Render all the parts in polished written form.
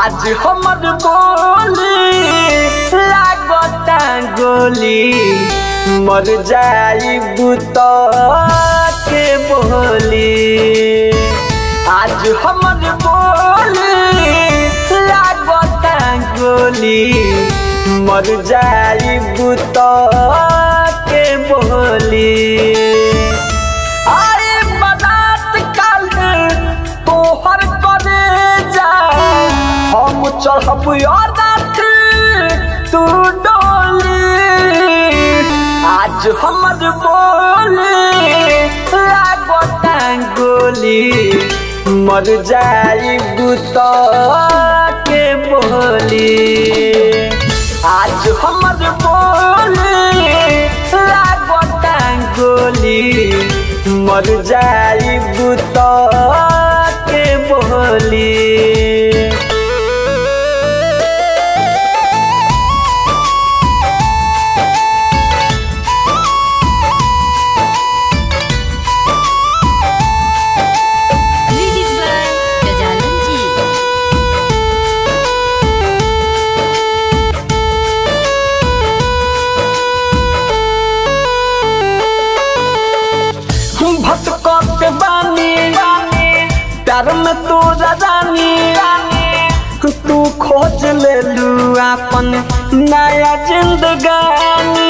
आज हमर बोली लागता गोली मर जाई बुता के बोली। आज हमर बोली लागता गोली मर जाई बुता के बोली। चढ़ब तू डोली आज हमर बोली लागता गोली मर जाई बुता के बोली। आज हमर बोली लागता गोली मर जाई बुता के बोली। भटकत बानी प्यार में तोरा रानी तू खोज ले लू अपन नया जिंदगानी।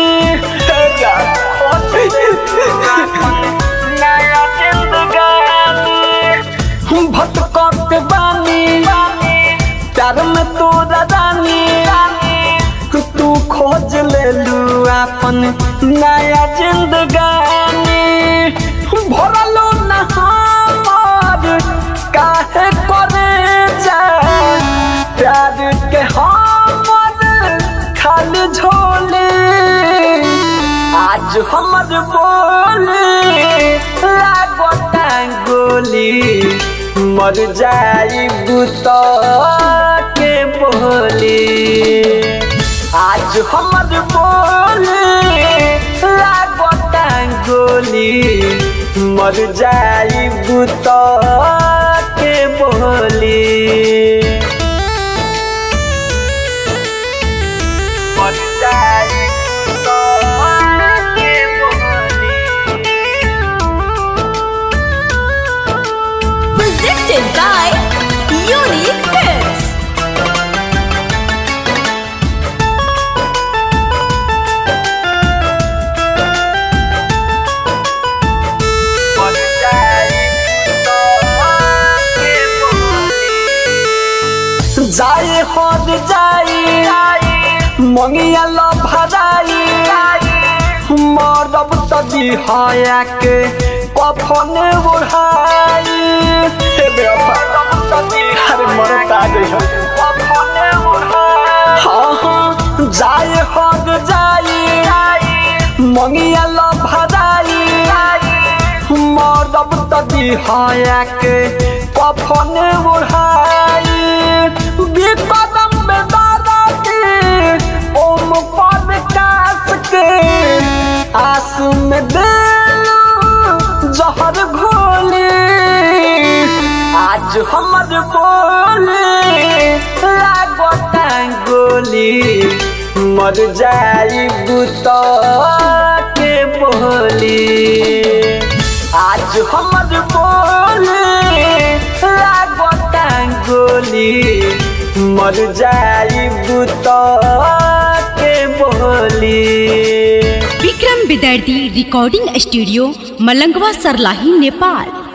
नया जिंदगानी भटकत बानी प्यार में तोरा रानी तू खोज ले लू अपन नया जिंदगानी। भरलो न हमार काहे करे जा प्यार के हमर खाली झोली। आज हमर बोली लागता गोली मर जाई बुता के बोली। आज हमर बोली लागता गोली मर जाई बुता के बोली। मर जाई बुता के बोली। Presented by Unique Films. जाए हद जाई मंगिया लो भराई मरब तदी हया के कफन उड़ाई। अरे मरता कफन उड़ाई। हाँ जाए हद जाई मंगिया लो भराई मरब तदी हया के कफन उड़ाई। कदम में दादा के ओम पर कास के आंसू में दिल जहर घोली। आज हमर बोली लागता गोली मर जाई बुता के बोली। आज हमर बोली लागता गोली मर जाई बुता के बोली। Vikram Vidyarthi recording studio Malangwa Sarlahi Nepal.